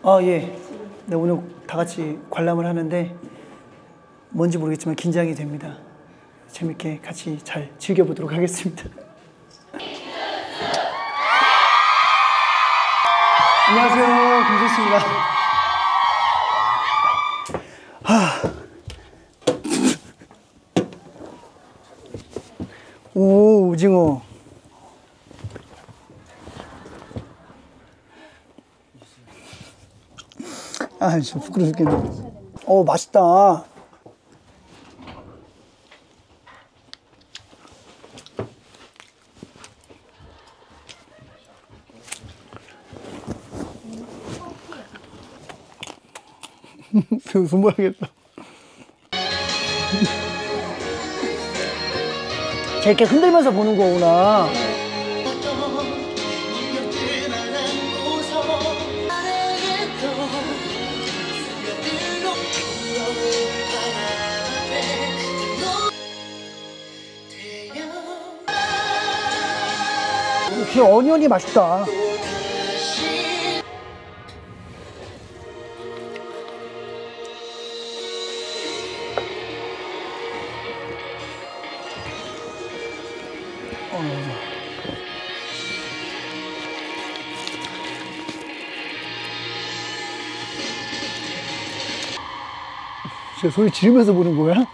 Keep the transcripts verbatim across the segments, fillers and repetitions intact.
아, 예. 네, 오늘 다 같이 관람을 하는데 뭔지 모르겠지만 긴장이 됩니다. 재밌게 같이 잘 즐겨보도록 하겠습니다. 안녕하세요, 김수씨입니다. 하... 오, 오징어. 아, 좀 부끄러워 죽겠네. 어, 맛있다. 숨어야겠다. 이렇게 흔들면서 보는 거구나. 역시 어니언이 맛있다. 진짜 소리 지르면서 보는 거야?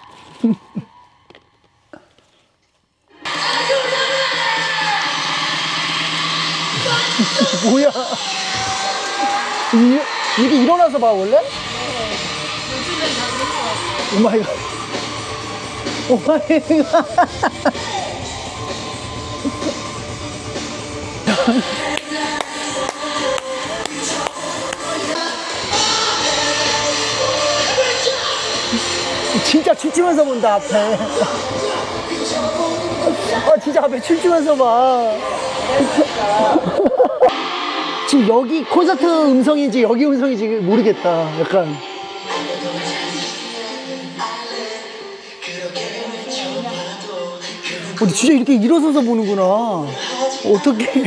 뭐야? 이, 이게 일어나서 봐 원래? 오마이갓. 오마이갓. 진짜 춤추면서 본다 앞에. 아 진짜 앞에 춤추면서 봐. 지금 여기 콘서트 음성인지 여기 음성인지 모르겠다. 약간. 근데 진짜 이렇게 일어서서 보는구나. 어떻게?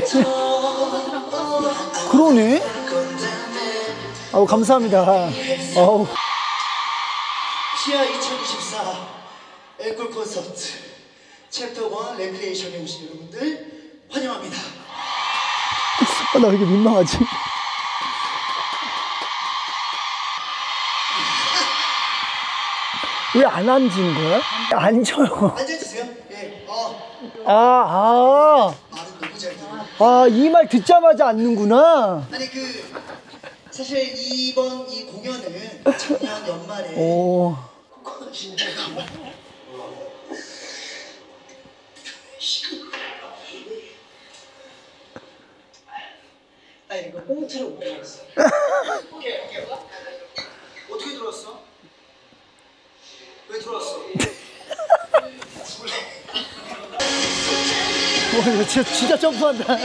그러네. 아우 감사합니다. 아우. 시아 이천이십사 앵콜 콘서트 챕터 일 레크리에이션에 오신 여러분들 환영합니다. 아, 나 왜 이렇게 민망하지? 왜 안 앉은 거야? 앉아요. 앉아주세요. 예. 어. 아, 아. 말은 너무 잘 들어요. 아, 이 말 듣자마자 앉는구나. 아니 그 사실 이번 이 공연은 작년 연말에 오. 아 이거 꽁트를 못 들었어. 오케이 오케이. 어떻게 들어왔어? 왜 들어왔어? 오, 진짜, 진짜 점프한다.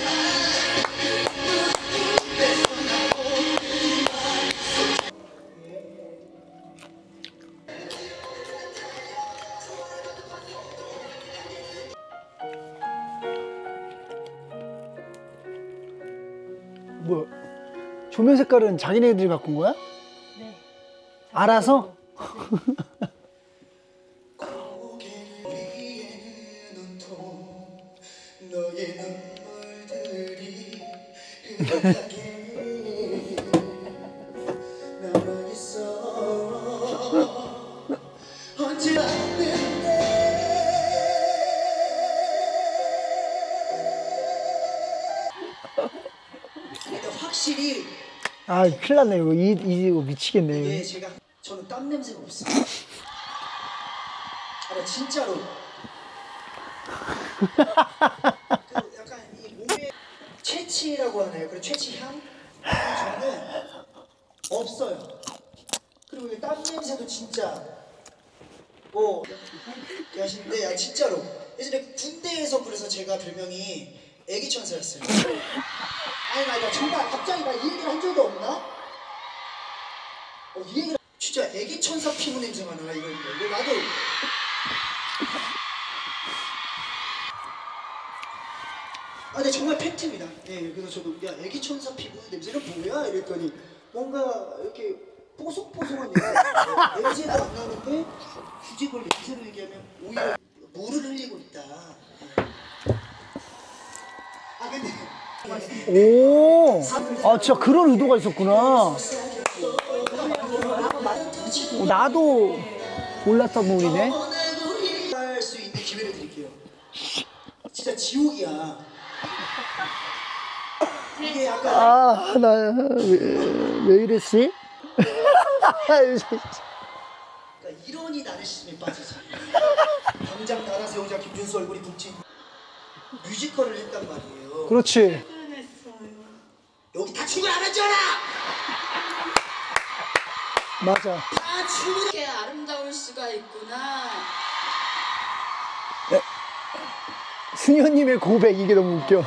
뭐야? 조명 색깔은 자기네들이 바꾼 거야? 네. 알아서? 너의 눈물들이 흐릿하게 남아있어 언제 왔는데 근데 확실히 아, 큰일 났네. 이거, 이, 이, 이거 미치겠네. 이게 제가 저는 땀 냄새가 없어요. 아, 나 진짜로 그 약간 이 몸에 채취라고 하나요? 그리고 채취향? 저는 없어요. 그리고 이 땀 냄새도 진짜 뭐 하시는데 야 진짜로 예전에 군대에서 그래서 제가 별명이 애기 천사였어요. 아니 나, 나 정말 갑자기 나 이 얘기를 한 적도 없나? 어, 이 얘기를 진짜 애기 천사 피부 냄새가 나 이거 이거 나도 아, 근데 정말 팩트입니다. 예, 그래서 저도 야 애기 천사 피부 냄새는 뭐야? 이랬더니 뭔가 이렇게 뽀송뽀송한 얘가 냄새도 안 나는데 굳이 그걸 냄새로 얘기하면 오히려 물을 흘리고 있다. 아 근데 오, 아 진짜 그런 의도가 있었구나. 어, 나도 몰랐던 부분이네. 할 수 있는 기회를 드릴게요. 진짜 지옥이야. 이게 약간 아, 나 왜, 왜 이랬지? 그러니까 이런이 나르시즘에 빠지지. 당장 나라 세우자 김준수 얼굴이 붓진 뮤지컬을 했단 말이에요. 그렇지. 여기 다 춤을 안 하잖아. 맞아. 다 춤을. 이렇게 아름다울 수가 있구나. 수녀님의 고백 이게 너무 웃겨.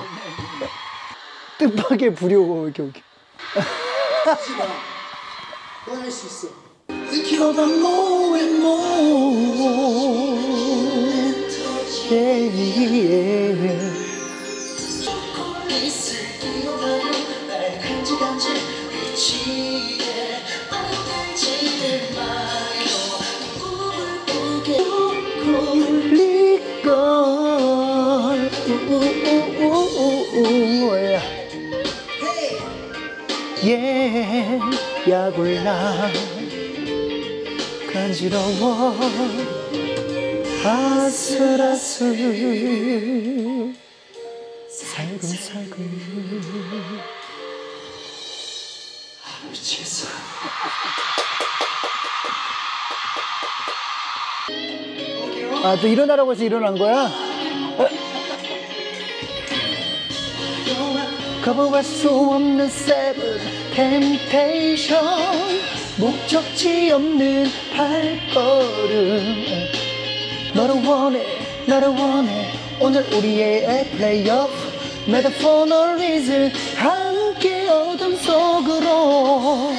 뜻밖의 불효 이렇게 웃겨. 하지 마. 넌 할 수 있어. Because I'm more and more. Yeah, yeah. 예, 약올라 간지러워 아슬아슬 살금살금. 아, 미치겠어. 아, 또 일어나라고 해서 일어난 거야? 거부할 수 없는 세븐 템테이션, 목적지 없는 발걸음. 너를 원해 너를 원해 오늘 우리의 플레이오프 메타포널 리즈 함께 어둠 속으로.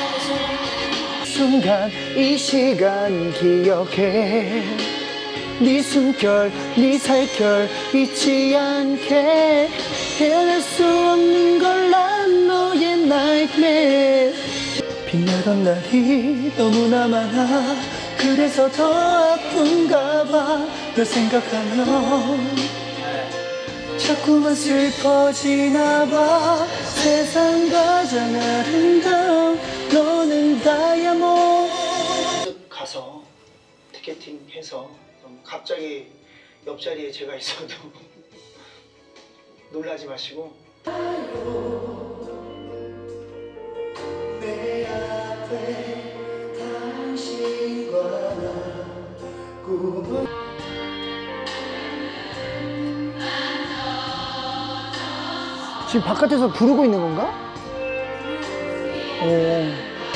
순간 이 시간 기억해. 네 숨결 네 살결 잊지 않게. 헤어날 수 없는 걸 난 너의 nightmare. 빛나던 날이 너무나 많아. 그래서 더 아픈가 봐. 널 생각하면 자꾸만 슬퍼지나 봐. 세상 가장 아름다운 너는 다이아몬드. 가서 티켓팅 해서 갑자기 옆자리에 제가 있어도 놀라지 마시고. 내 앞에 당신과 나 꿈을. 지금 바깥에서 부르고 있는 건가? 오.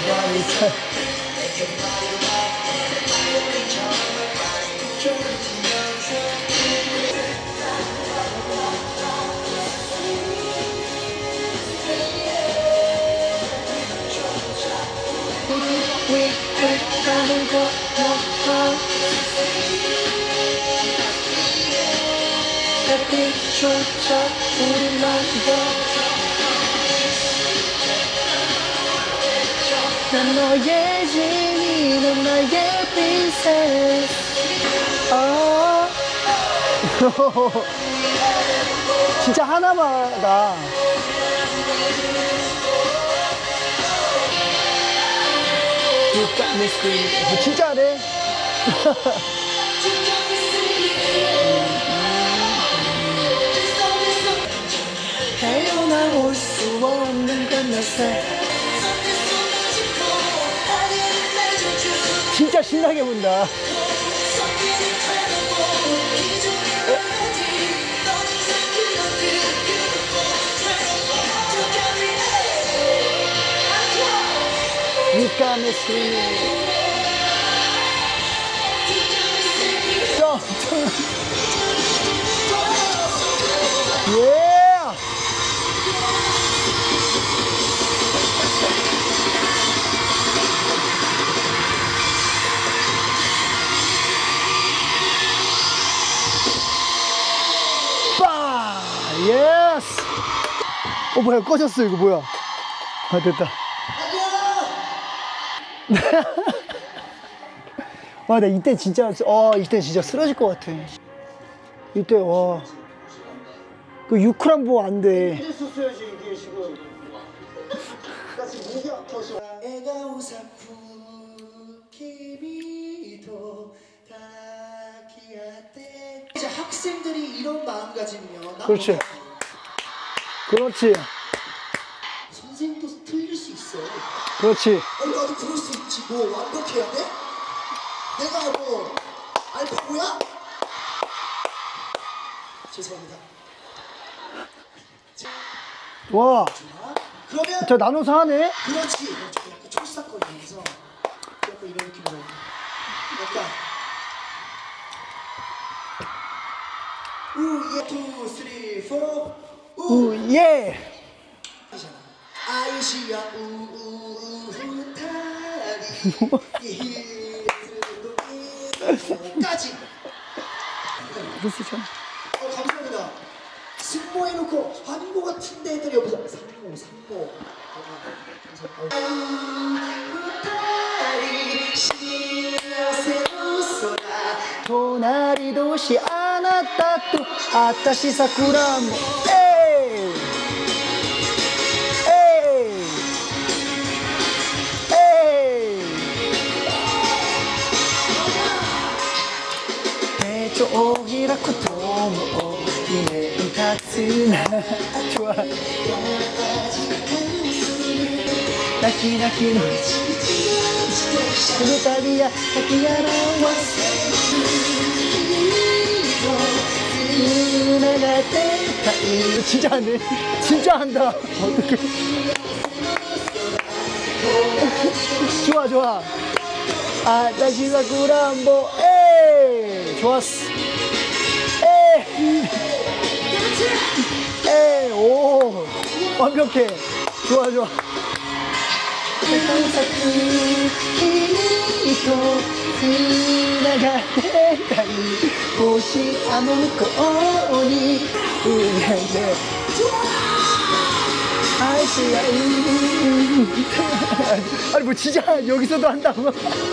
햇빛조차 우리만 봐. 난 너의 진이 넌 나의 프린세스. 아 진짜 하나마다. You got me screaming. 진짜 하네. 헤어나올 수 없는 끝났어. 진짜 신나게 본다. You got me screaming. Yeah. 빠. Yeah. 예스! 어, 뭐야, 꺼졌어, 이거 뭐야. 아, 됐다. 와, 나 이때 진짜, 어, 이때 진짜 쓰러질 것 같아. 이때, 와. 그 유크란보 안 돼. 했었어야지 이게 지금. 나 지금 목이 아파서. 애가 우사쿠 키미토 다키아테. 이제 학생들이 이런 마음가짐이면. 그렇지. 그렇지. 선생도 틀릴 수 있어. 그렇지. 어, 나도 그럴 수 있지. 뭐 완벽해야 돼? 내가 뭐 알파고야? 죄송합니다. 와, 그러면 저 나눠서 하네? 그렇지. 좀 약간 촐싹거리면서 약간 이런 느낌으로 약간 우예 투 쓰리 포 우. 우, 예! 아이시야 우우우타리 까지. 이럴 수 있잖아. 어, 감사합니다. 승모해놓고 아닌 것 같은데 했더니 옆에서 상모 상모. 도나리도 시 아나타 또 아타시 사쿠라 뭐 에이 에이 에이 대조 오히라쿠 도모 이네 이타츠나 좋아 나키 나키 너 그旅や滝やらは진짜 하네. 진짜 한다. 어떡해. 좋아 좋아. 아 다시 사쿠란보 에이 좋았어. 에이 에이 오 완벽해. 좋아 좋아. 아니 뭐 진짜 여기서도 한다고?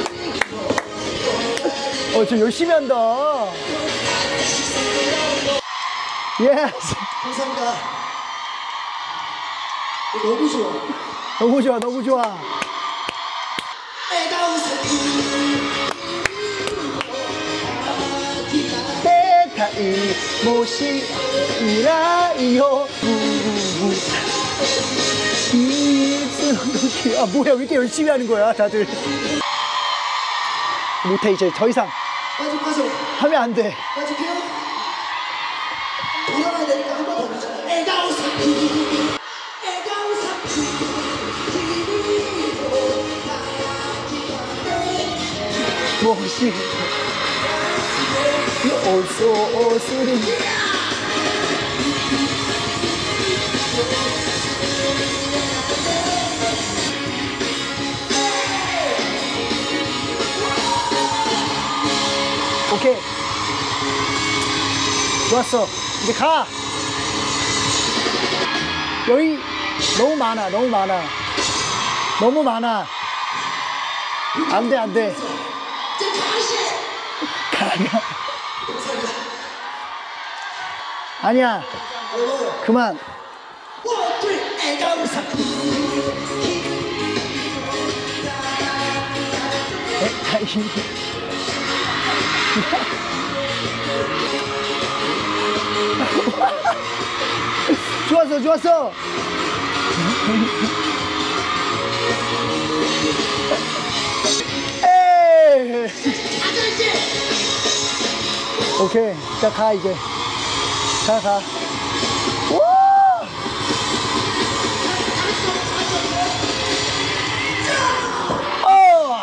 어, 저 열심히 한다. 예스. 감사합니다. 너무 좋아. 너무 좋아, 너무 좋아. 대타이 모시 이라이요 이스노도키. 아 뭐야, 왜 이렇게 열심히 하는 거야 다들. 못해 이제 더 이상 빠져 빠져. 하면 안 돼. 빠질게요. 돌아가야 되니까 한 번 더 보자. 에가오사쿠 에가오사쿠 모시 오소 오소리. 오케이 좋았어. 이제 가. 여기 너무 많아, 너무 많아, 너무 많아. 안돼 안돼. 가가. 아니야 그만. 좋았어 좋았어. 에이. 오케이 자 가 이제. 가 가. 와. 어.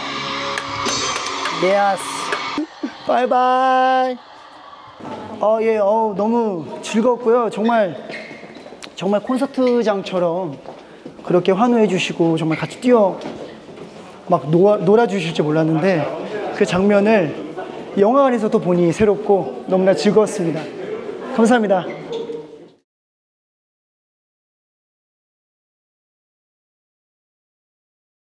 예스. 바이바이. 어, 예, 어, 너무 즐거웠고요. 정말 정말 콘서트장처럼 그렇게 환호해 주시고 정말 같이 뛰어 막 놀아, 놀아 주실 줄 몰랐는데 그 장면을 영화관에서도 보니 새롭고 너무나 즐거웠습니다. 감사합니다.